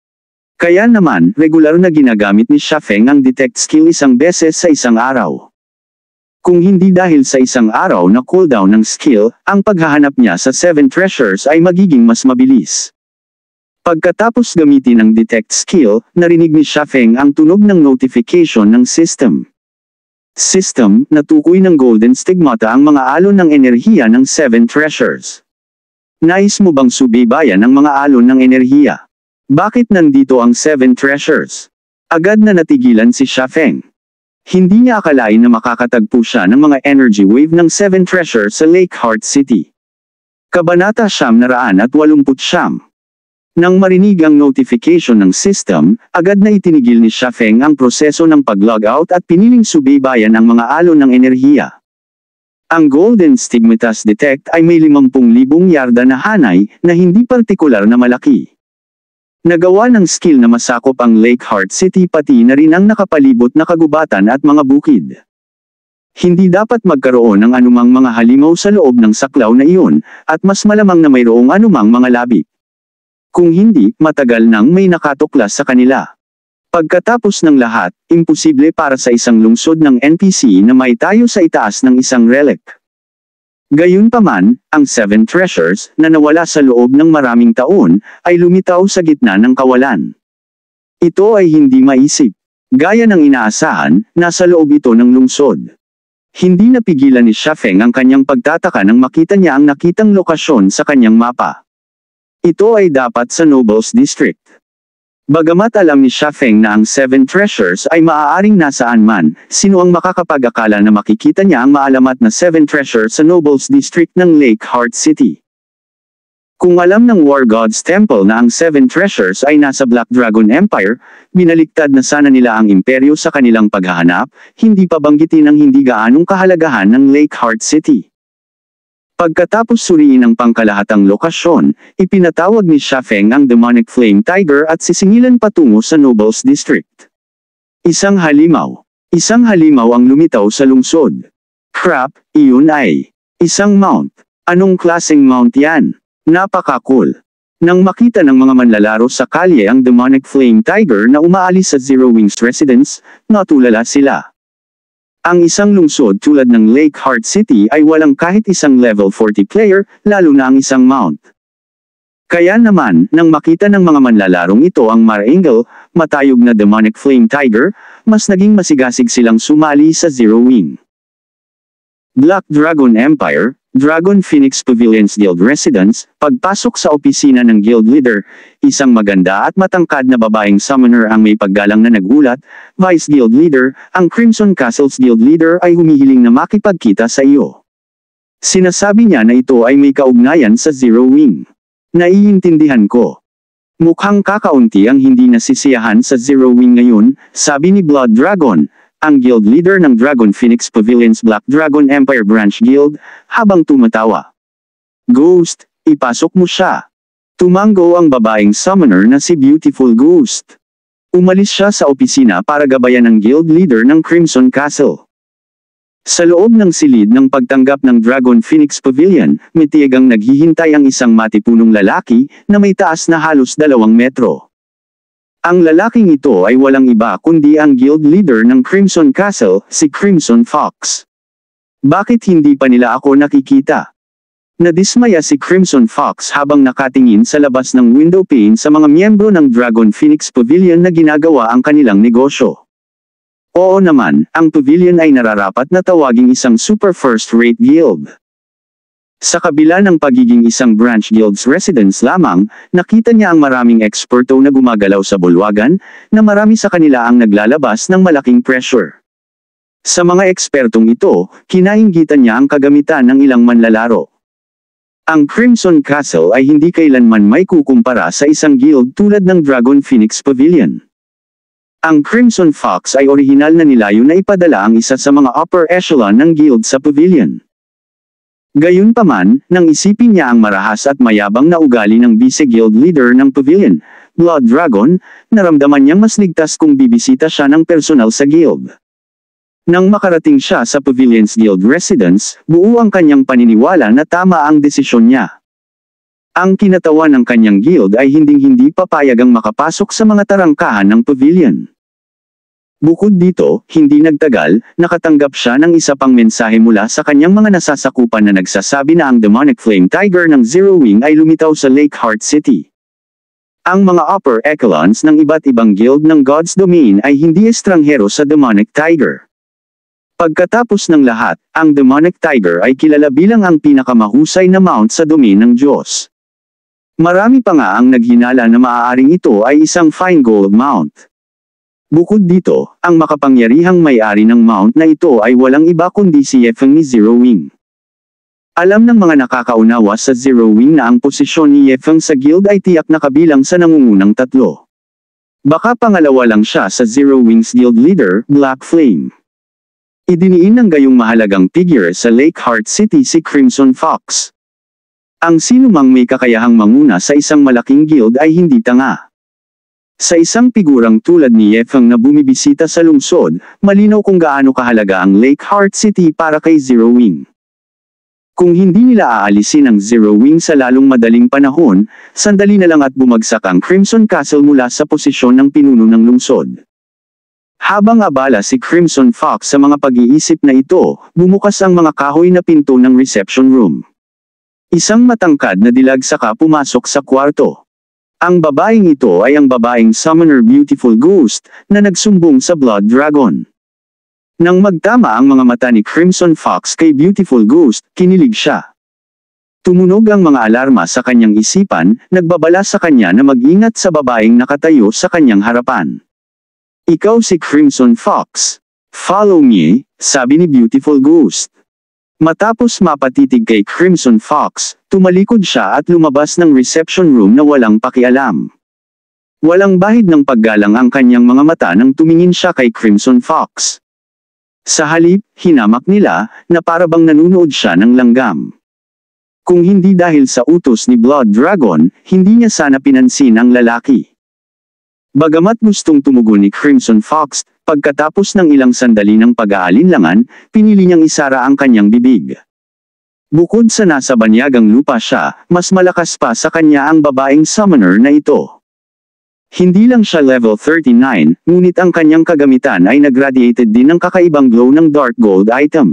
Kaya naman, regular na ginagamit ni Xia Feng ang detect skill isang beses sa isang araw. Kung hindi dahil sa isang araw na cooldown ng skill, ang paghahanap niya sa Seven Treasures ay magiging mas mabilis. Pagkatapos gamitin ang detect skill, narinig ni Xia Feng ang tunog ng notification ng system. System, natukoy ng Golden Stigmata ang mga alon ng enerhiya ng Seven Treasures. Nais mo bang subaybayan ang mga alon ng enerhiya? Bakit nandito ang Seven Treasures? Agad na natigilan si Xia Feng. Hindi niya akalain na makakatagpo siya ng mga energy wave ng Seven Treasures sa Lake Heart City. Kabanata siyam na raan at walumput siyam. Nang marinig ang notification ng system, agad na itinigil ni Xia Feng ang proseso ng pag-logout at piniling subaybayan ang mga alon ng enerhiya. Ang Golden Stigmatas Detect ay may limampung libong yarda na hanay na hindi partikular na malaki. Nagawa ng skill na masakop ang Lake Heart City pati na rin ang nakapalibot na kagubatan at mga bukid. Hindi dapat magkaroon ng anumang mga halimaw sa loob ng saklaw na iyon, at mas malamang na mayroong anumang mga labi. Kung hindi, matagal nang may nakatuklas sa kanila. Pagkatapos ng lahat, imposible para sa isang lungsod ng N P C na may tayo sa itaas ng isang relic. Gayunpaman, ang Seven Treasures, na nawala sa loob ng maraming taon, ay lumitaw sa gitna ng kawalan. Ito ay hindi maisip. Gaya ng inaasahan, nasa loob ito ng lungsod. Hindi napigilan ni Xia Feng ang kanyang pagtataka nang makita niya ang nakitang lokasyon sa kanyang mapa. Ito ay dapat sa Nobles District. Bagamat alam ni Xia Feng na ang Seven Treasures ay maaaring nasaan man, sino ang makakapag-akala na makikita niya ang maalamat na Seven Treasures sa Nobles District ng Lake Heart City? Kung alam ng War God's Temple na ang Seven Treasures ay nasa Black Dragon Empire, binaliktad na sana nila ang imperyo sa kanilang paghahanap, hindi pa banggitin ang hindi gaanong kahalagahan ng Lake Heart City. Pagkatapos suriin ang pangkalahatang lokasyon, ipinatawag ni Xia Feng ang Demonic Flame Tiger at sisingilan patungo sa Nobles District. Isang halimaw. Isang halimaw ang lumitaw sa lungsod. Crap, iyon ay isang mount. Anong klaseng mount yan? Napaka-cool. Nang makita ng mga manlalaro sa kalye ang Demonic Flame Tiger na umaalis sa Zero Wings residence, natulala sila. Ang isang lungsod tulad ng Lake Heart City ay walang kahit isang level forty player, lalo na ang isang mount. Kaya naman, nang makita ng mga manlalarong ito ang Marangel, matayog na Demonic Flame Tiger, mas naging masigasig silang sumali sa Zero Wing. Black Dragon Empire, Dragon Phoenix Pavilions Guild Residence, pagpasok sa opisina ng Guild Leader, isang maganda at matangkad na babaeng summoner ang may paggalang na nagulat, Vice Guild Leader, ang Crimson Castle's Guild Leader ay humihiling na makipagkita sa iyo. Sinasabi niya na ito ay may kaugnayan sa Zero Wing. Naiintindihan ko. Mukhang kakaunti ang hindi nasisiyahan sa Zero Wing ngayon, sabi ni Blood Dragon, ang guild leader ng Dragon Phoenix Pavilions Black Dragon Empire Branch Guild, habang tumatawa. Ghost, ipasok mo siya. Tumango ang babaeng summoner na si Beautiful Ghost. Umalis siya sa opisina para gabayan ang guild leader ng Crimson Castle. Sa loob ng silid ng pagtanggap ng Dragon Phoenix Pavilion, may tiyagang naghihintay ang isang matipunong lalaki na may taas na halos dalawang metro. Ang lalaking ito ay walang iba kundi ang guild leader ng Crimson Castle, si Crimson Fox. Bakit hindi pa nila ako nakikita? Nadismaya si Crimson Fox habang nakatingin sa labas ng window pane sa mga miyembro ng Dragon Phoenix Pavilion na ginagawa ang kanilang negosyo. Oo naman, ang pavilion ay nararapat na tawaging isang super first-rate guild. Sa kabila ng pagiging isang branch guild's residence lamang, nakita niya ang maraming eksperto na gumagalaw sa bulwagan, na marami sa kanila ang naglalabas ng malaking pressure. Sa mga ekspertong ito, kinainggitan niya ang kagamitan ng ilang manlalaro. Ang Crimson Castle ay hindi kailanman may kukumpara sa isang guild tulad ng Dragon Phoenix Pavilion. Ang Crimson Fox ay orihinal na nilayo na ipadala ang isa sa mga upper echelon ng guild sa pavilion. Gayunpaman, nang isipin niya ang marahas at mayabang na ugali ng vice-guild leader ng pavilion, Blood Dragon, naramdaman niyang mas ligtas kung bibisita siya ng personal sa guild. Nang makarating siya sa Pavilion's Guild Residence, buo ang kanyang paniniwala na tama ang desisyon niya. Ang kinatawan ng kanyang guild ay hinding-hindi papayagang makapasok sa mga tarangkahan ng pavilion. Bukod dito, hindi nagtagal, nakatanggap siya ng isa pang mensahe mula sa kanyang mga nasasakupan na nagsasabi na ang Demonic Flame Tiger ng Zero Wing ay lumitaw sa Lake Heart City. Ang mga upper echelons ng iba't ibang guild ng God's Domain ay hindi estranghero sa Demonic Tiger. Pagkatapos ng lahat, ang Demonic Tiger ay kilala bilang ang pinakamahusay na mount sa domain ng Diyos. Marami pa nga ang naghinala na maaaring ito ay isang fine gold mount. Bukod dito, ang makapangyarihang may-ari ng mount na ito ay walang iba kundi si Yefeng ni Zero Wing. Alam ng mga nakakaunawa sa Zero Wing na ang posisyon ni Yefeng sa guild ay tiyak na kabilang sa nangungunang tatlo. Baka pangalawa lang siya sa Zero Wing's guild leader, Black Flame. Idiniin ng gayong mahalagang figure sa Lake Heart City si Crimson Fox. Ang sinumang may kakayahang manguna sa isang malaking guild ay hindi tanga. Sa isang figurang tulad ni Yefeng na bumibisita sa lungsod, malinaw kung gaano kahalaga ang Lake Heart City para kay Zero Wing. Kung hindi nila aalisin ang Zero Wing sa lalong madaling panahon, sandali na lang at bumagsak ang Crimson Castle mula sa posisyon ng pinuno ng lungsod. Habang abala si Crimson Fox sa mga pag-iisip na ito, bumukas ang mga kahoy na pinto ng reception room. Isang matangkad na dilag saka pumasok sa kwarto. Ang babaeng ito ay ang babaeng Summoner Beautiful Ghost, na nagsumbong sa Blood Dragon. Nang magtama ang mga mata ni Crimson Fox kay Beautiful Ghost, kinilig siya. Tumunog ang mga alarma sa kanyang isipan, nagbabala sa kanya na mag-ingat sa babaeng nakatayo sa kanyang harapan. Ikaw si Crimson Fox. Follow me, sabi ni Beautiful Ghost. Matapos mapatitig kay Crimson Fox, tumalikod siya at lumabas ng reception room na walang pakialam. Walang bahid ng paggalang ang kanyang mga mata nang tumingin siya kay Crimson Fox. Sa halip, hinamak nila, na parabang nanunood siya ng langgam. Kung hindi dahil sa utos ni Blood Dragon, hindi niya sana pinansin ang lalaki. Bagamat gustong tumugon ni Crimson Fox, pagkatapos ng ilang sandali ng pag-aalinlangan, pinili niyang isara ang kanyang bibig. Bukod sa nasa banyagang lupa siya, mas malakas pa sa kanya ang babaeng summoner na ito. Hindi lang siya level thirty-nine, ngunit ang kanyang kagamitan ay nag-radiated din ng kakaibang glow ng dark gold item.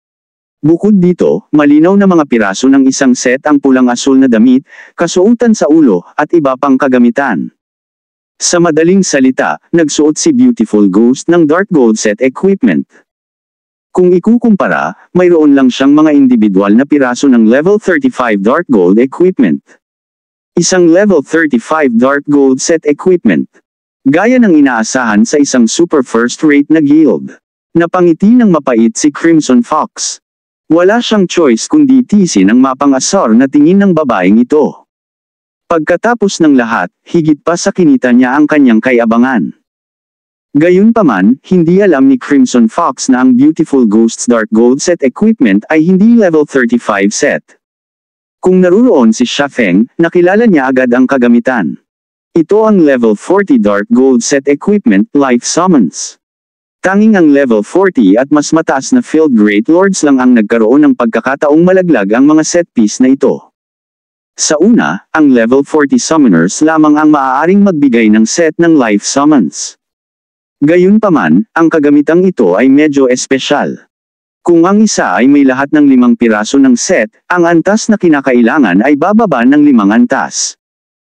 Bukod dito, malinaw na mga piraso ng isang set ang pulang-asul na damit, kasuotan sa ulo, at iba pang kagamitan. Sa madaling salita, nagsuot si Beautiful Ghost ng dark gold set equipment. Kung ikukumpara, mayroon lang siyang mga individual na piraso ng level thirty-five dark gold equipment. Isang level thirty-five dark gold set equipment. Gaya ng inaasahan sa isang super first-rate na guild. Napangiti ng mapait si Crimson Fox. Wala siyang choice kundi tiisin ang mapang-asar na tingin ng babaeng ito. Pagkatapos ng lahat, higit pa sa kinita niya ang kanyang kayabangan. Gayunpaman, hindi alam ni Crimson Fox na ang Beautiful Ghost's Dark Gold set equipment ay hindi level thirty-five set. Kung naruroon si Shafeng, nakilala niya agad ang kagamitan. Ito ang level forty Dark Gold set equipment, Life Summons. Tanging ang level forty at mas mataas na Field Great Lords lang ang nagkaroon ng pagkakataong malaglag ang mga set piece na ito. Sa una, ang level forty summoners lamang ang maaaring magbigay ng set ng life summons. Gayunpaman, ang kagamitang ito ay medyo espesyal. Kung ang isa ay may lahat ng limang piraso ng set, ang antas na kinakailangan ay bababa ng limang antas.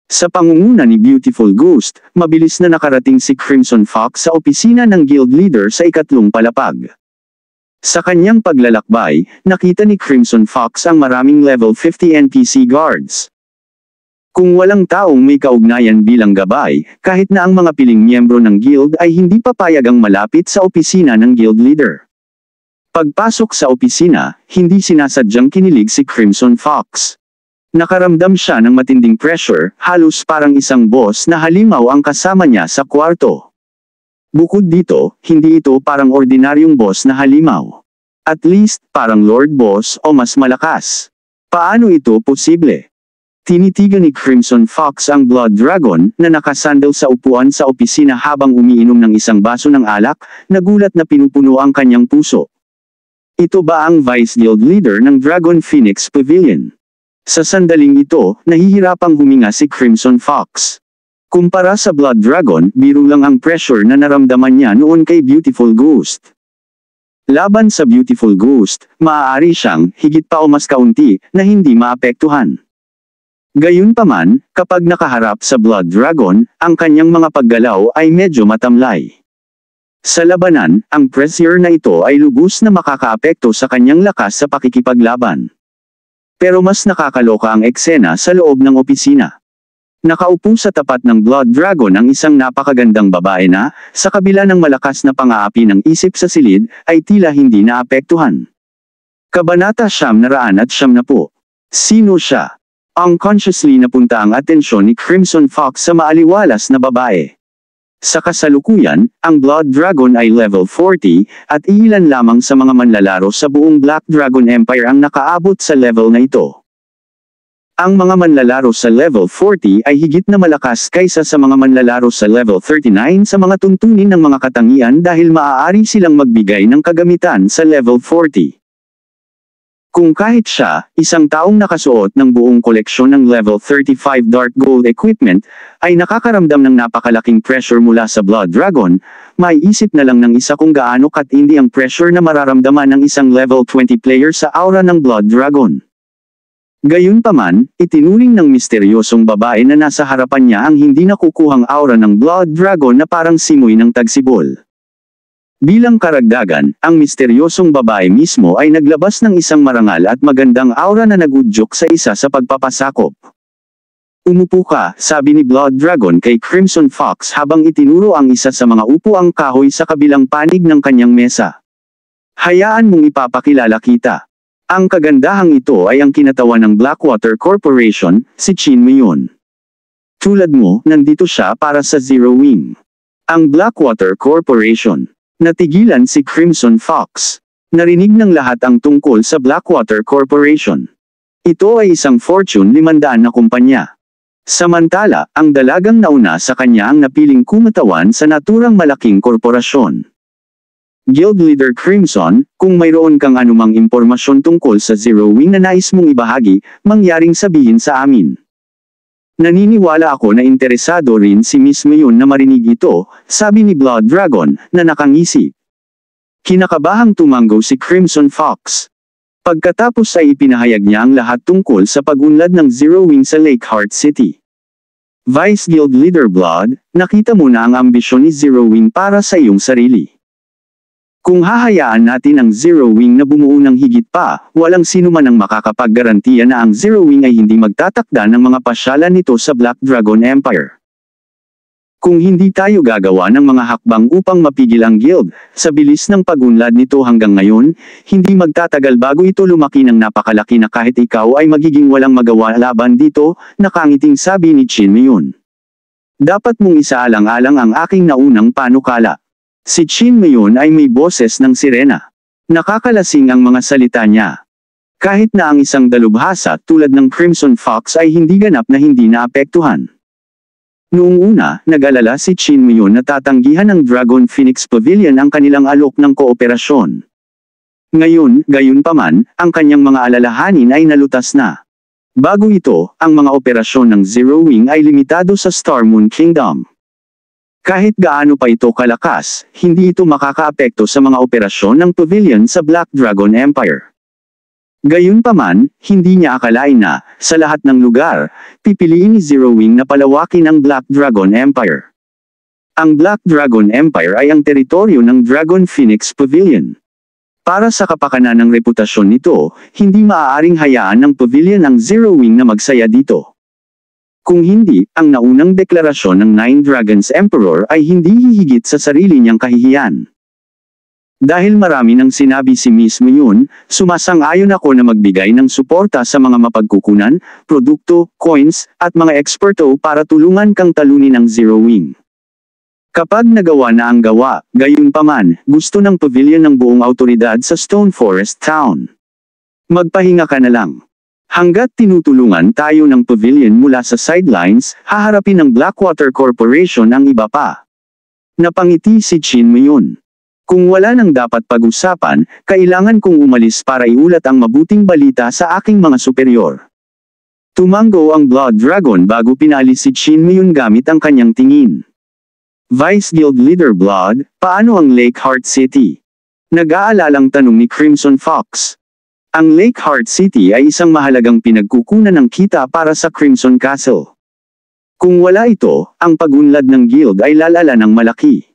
Sa pangunguna ni Beautiful Ghost, mabilis na nakarating si Crimson Fox sa opisina ng guild leader sa ikatlong palapag. Sa kanyang paglalakbay, nakita ni Crimson Fox ang maraming level fifty N P C guards. Kung walang taong may kaugnayan bilang gabay, kahit na ang mga piling miyembro ng guild ay hindi papayagang malapit sa opisina ng guild leader. Pagpasok sa opisina, hindi sinasadyang kinilig si Crimson Fox. Nakaramdam siya ng matinding pressure, halos parang isang boss na halimaw ang kasama niya sa kwarto. Bukod dito, hindi ito parang ordinaryong boss na halimaw. At least, parang Lord Boss o mas malakas. Paano ito posible? Tinitigan ni Crimson Fox ang Blood Dragon na nakasandal sa upuan sa opisina habang umiinom ng isang baso ng alak, nagulat na pinupuno ang kanyang puso. Ito ba ang Vice Guild Leader ng Dragon Phoenix Pavilion? Sa sandaling ito, nahihirapang huminga si Crimson Fox. Kumpara sa Blood Dragon, biro lang ang pressure na naramdaman niya noon kay Beautiful Ghost. Laban sa Beautiful Ghost, maaari siyang, higit pa o mas kaunti, na hindi maapektuhan. Gayunpaman, kapag nakaharap sa Blood Dragon, ang kanyang mga paggalaw ay medyo matamlay. Sa labanan, ang pressure na ito ay lubos na makakaapekto sa kanyang lakas sa pakikipaglaban. Pero mas nakakaloka ang eksena sa loob ng opisina. Nakaupo sa tapat ng Blood Dragon ang isang napakagandang babae na, sa kabila ng malakas na pang-aapi ng isip sa silid, ay tila hindi naapektuhan. Kabanata siyam na raan at siyam na po. Sino siya? Unconsciously napunta ang atensyon ni Crimson Fox sa maaliwalas na babae. Sa kasalukuyan, ang Blood Dragon ay level forty, at iilan lamang sa mga manlalaro sa buong Black Dragon Empire ang nakaabot sa level na ito. Ang mga manlalaro sa level forty ay higit na malakas kaysa sa mga manlalaro sa level thirty-nine sa mga tuntunin ng mga katangian dahil maaari silang magbigay ng kagamitan sa level forty. Kung kahit siya, isang taong nakasuot ng buong koleksyon ng level thirty-five Dark Gold equipment, ay nakakaramdam ng napakalaking pressure mula sa Blood Dragon, maiisip na lang ng isa kung gaano katindi ang pressure na mararamdaman ng isang level twenty player sa aura ng Blood Dragon. Gayunpaman, itinuring ng misteryosong babae na nasa harapan niya ang hindi nakukuhang aura ng Blood Dragon na parang simoy ng tagsibol. Bilang karagdagan, ang misteryosong babae mismo ay naglabas ng isang marangal at magandang aura na nagudyok sa isa sa pagpapasakop. Umupo ka, sabi ni Blood Dragon kay Crimson Fox habang itinuro ang isa sa mga upuang kahoy sa kabilang panig ng kanyang mesa. Hayaan mong ipapakilala kita. Ang kagandahang ito ay ang kinatawan ng Blackwater Corporation, si Chin Mayon. Tulad mo, nandito siya para sa Zero Wing. Ang Blackwater Corporation. Natigilan si Crimson Fox. Narinig ng lahat ang tungkol sa Blackwater Corporation. Ito ay isang Fortune limandaan na kumpanya. Samantala, ang dalagang nauna sa kanya ang napiling kumatawan sa naturang malaking korporasyon. Guild Leader Crimson, kung mayroon kang anumang impormasyon tungkol sa Zero Wing na nais mong ibahagi, mangyaring sabihin sa amin. Naniniwala ako na interesado rin si Miss Mayon na marinig ito, sabi ni Blood Dragon, na nakangisi. Kinakabahang tumango si Crimson Fox. Pagkatapos ay ipinahayag niya ang lahat tungkol sa pag-unlad ng Zero Wing sa Lakeheart City. Vice Guild Leader Blood, nakita mo na ang ambisyon ni Zero Wing para sa iyong sarili. Kung hahayaan natin ang Zero Wing na bumuo ng higit pa, walang sino man ang makakapaggarantiya na ang Zero Wing ay hindi magtatakda ng mga pasyalan nito sa Black Dragon Empire. Kung hindi tayo gagawa ng mga hakbang upang mapigil ang guild, sa bilis ng pagunlad nito hanggang ngayon, hindi magtatagal bago ito lumaki ng napakalaki na kahit ikaw ay magiging walang magawa laban dito, nakangiting sabi ni Chin Mayon. Dapat mong isaalang-alang ang aking naunang panukala. Si Chin Mayon ay may boses ng sirena. Nakakalasing ang mga salita niya. Kahit na ang isang dalubhasa tulad ng Crimson Fox ay hindi ganap na hindi naapektuhan. Noong una, nag-alala si Chin Mayon na tatanggihan ng Dragon Phoenix Pavilion ang kanilang alok ng kooperasyon. Ngayon, gayunpaman, ang kanyang mga alalahanin ay nalutas na. Bago ito, ang mga operasyon ng Zero Wing ay limitado sa Star Moon Kingdom. Kahit gaano pa ito kalakas, hindi ito makakaapekto sa mga operasyon ng Pavilion sa Black Dragon Empire. Gayunpaman, hindi niya akalain na, sa lahat ng lugar, pipiliin ni Zero Wing na palawakin ang Black Dragon Empire. Ang Black Dragon Empire ay ang teritoryo ng Dragon Phoenix Pavilion. Para sa kapakanan ng reputasyon nito, hindi maaaring hayaan ng pavilion ang Zero Wing na magsaya dito. Kung hindi, ang naunang deklarasyon ng Nine Dragons Emperor ay hindi hihigit sa sarili niyang kahihiyan. Dahil marami nang sinabi si Miss Myun, sumasang-ayon ako na magbigay ng suporta sa mga mapagkukunan, produkto, coins, at mga eksperto para tulungan kang talunin ang Zero Wing. Kapag nagawa na ang gawa, gayunpaman, gusto ng pavilion ng buong autoridad sa Stone Forest Town. Magpahinga ka na lang. Hanggat tinutulungan tayo ng pavilion mula sa sidelines, haharapin ng Blackwater Corporation ang iba pa. Napangiti si Chin Myun. Kung wala nang dapat pag-usapan, kailangan kong umalis para iulat ang mabuting balita sa aking mga superior. Tumango ang Blood Dragon bago pinalis si Chin Myun gamit ang kanyang tingin. Vice Guild Leader Blood, paano ang Lake Heart City? Nag-aalalang tanong ni Crimson Fox. Ang Lake Heart City ay isang mahalagang pinagkukunan ng kita para sa Crimson Castle. Kung wala ito, ang pagunlad ng guild ay lalala ng malaki.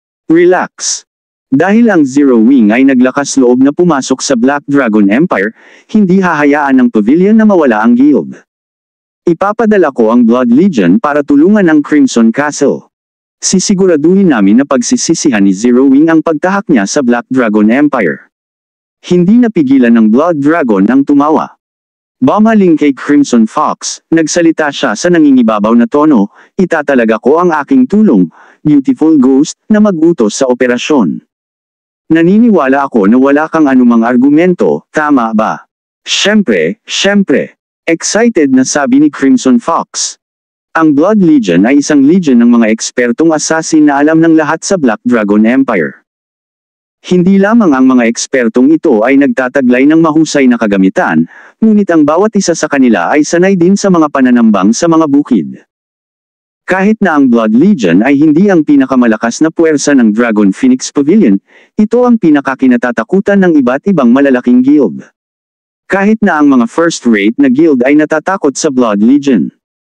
Relax. Dahil ang Zero Wing ay naglakas loob na pumasok sa Black Dragon Empire, hindi hahayaan ng pavilion na mawala ang guild. Ipapadala ko ang Blood Legion para tulungan ang Crimson Castle. Sisiguraduhin namin na pagsisisihan ni Zero Wing ang pagtahak niya sa Black Dragon Empire. Hindi napigilan ng Blood Dragon ang tumawa. Bumaling kay Crimson Fox, nagsalita siya sa nangingibabaw na tono, itatalaga ko ang aking tulong, Beautiful Ghost, na mag-utos sa operasyon. Naniniwala ako na wala kang anumang argumento, tama ba? Siyempre, siyempre. Excited na sabi ni Crimson Fox. Ang Blood Legion ay isang legion ng mga ekspertong assassin na alam ng lahat sa Black Dragon Empire. Hindi lamang ang mga ekspertong ito ay nagtataglay ng mahusay na kagamitan, ngunit ang bawat isa sa kanila ay sanay din sa mga pananambang sa mga bukid. Kahit na ang Blood Legion ay hindi ang pinakamalakas na puwersa ng Dragon Phoenix Pavilion, ito ang pinakakinatatakutan ng iba't ibang malalaking guild. Kahit na ang mga first-rate na guild ay natatakot sa Blood Legion.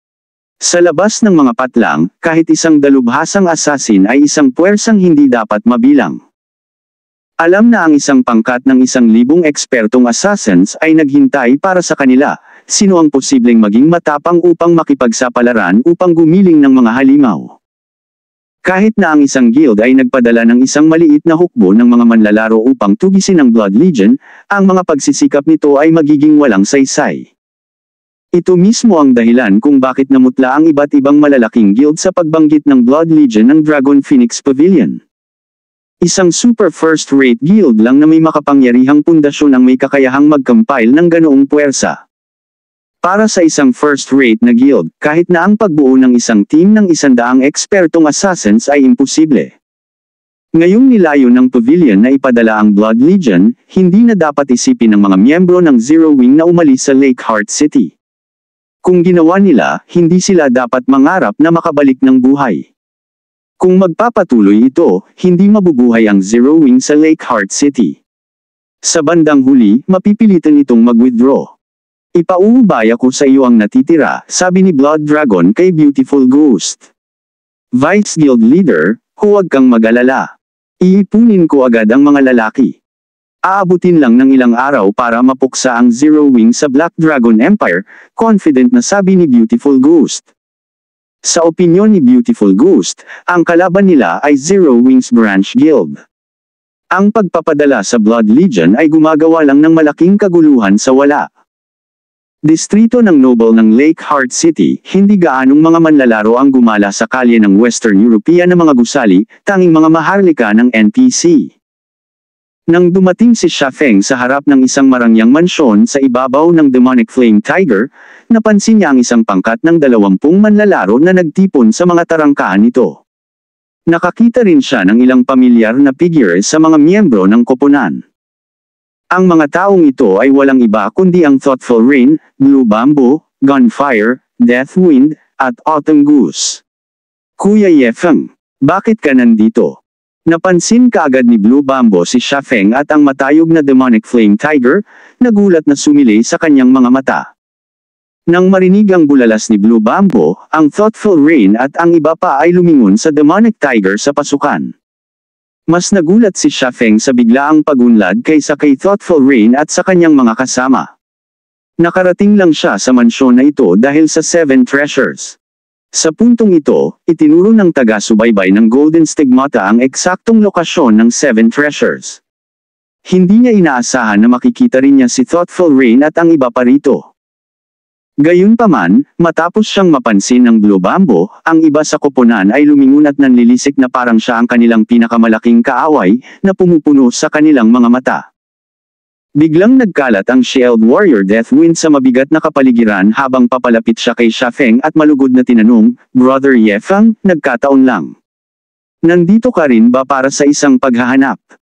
Sa labas ng mga patlang, kahit isang dalubhasang assassin ay isang puwersang hindi dapat mabilang. Alam na ang isang pangkat ng isang libong ekspertong assassins ay naghintay para sa kanila, sino ang posibleng maging matapang upang makipagsapalaran upang gumiling ng mga halimaw. Kahit na ang isang guild ay nagpadala ng isang maliit na hukbo ng mga manlalaro upang tugisin ang Blood Legion, ang mga pagsisikap nito ay magiging walang saysay. Ito mismo ang dahilan kung bakit namutla ang iba't ibang malalaking guild sa pagbanggit ng Blood Legion ng Dragon Phoenix Pavilion. Isang super first-rate guild lang na may makapangyarihang pundasyon ang may kakayahang mag-compile ng ganoong puwersa. Para sa isang first-rate na guild, kahit na ang pagbuo ng isang team ng isandaang ekspertong assassins ay imposible. Ngayong nilayo ng pavilion na ipadala ang Blood Legion, hindi na dapat isipin ng mga miyembro ng Zero Wing na umalis sa Lake Heart City. Kung ginawa nila, hindi sila dapat mangarap na makabalik ng buhay. Kung magpapatuloy ito, hindi mabubuhay ang Zero Wing sa Lake Heart City. Sa bandang huli, mapipilitan itong mag-withdraw. Ipauubaya ko sa iyo ang natitira, sabi ni Blood Dragon kay Beautiful Ghost. Vice Guild Leader, huwag kang mag-alala. Iipunin ko agad ang mga lalaki. Aabutin lang ng ilang araw para mapuksa ang Zero Wing sa Black Dragon Empire, confident na sabi ni Beautiful Ghost. Sa opinyon ni Beautiful Ghost, ang kalaban nila ay Zero Wings Branch Guild. Ang pagpapadala sa Blood Legion ay gumagawa lang ng malaking kaguluhan sa wala. Distrito ng Noble ng Lake Heart City, hindi gaanong mga manlalaro ang gumala sa kalye ng Western European na mga gusali, tanging mga maharlika ng N P C. Nang dumating si Xia Feng sa harap ng isang marangyang mansyon sa ibabaw ng Demonic Flame Tiger, napansin niya ang isang pangkat ng dalawampung manlalaro na nagtipon sa mga tarangkahan nito. Nakakita rin siya ng ilang pamilyar na figure sa mga miyembro ng koponan. Ang mga taong ito ay walang iba kundi ang Thoughtful Rain, Blue Bamboo, Gunfire, Death Wind, at Autumn Goose. Kuya Ye Feng, bakit ka nandito? Napansin kaagad ni Blue Bambo si Xiafeng at ang matayog na demonic flame tiger, nagulat na sumilay sa kanyang mga mata. Nang marinig ang bulalas ni Blue Bambo, ang Thoughtful Rain at ang iba pa ay lumingon sa demonic tiger sa pasukan. Mas nagulat si Xiafeng sa biglaang pagunlad kaysa kay Thoughtful Rain at sa kanyang mga kasama. Nakarating lang siya sa mansyon na ito dahil sa Seven Treasures. Sa puntong ito, itinuro ng taga-subaybay ng Golden Stigmata ang eksaktong lokasyon ng Seven Treasures. Hindi niya inaasahan na makikita rin niya si Thoughtful Rain at ang iba pa rito. Gayunpaman, matapos siyang mapansin ng Blue Bambo, ang iba sa koponan ay lumingon at nanlilisik na parang siya ang kanilang pinakamalaking kaaway, na pumupuno sa kanilang mga mata. Biglang nagkalat ang Shield Warrior Deathwind sa mabigat na kapaligiran habang papalapit siya kay Xiafeng at malugod na tinanong, "Brother Yefang, nagkataon lang. Nandito ka rin ba para sa isang paghahanap?"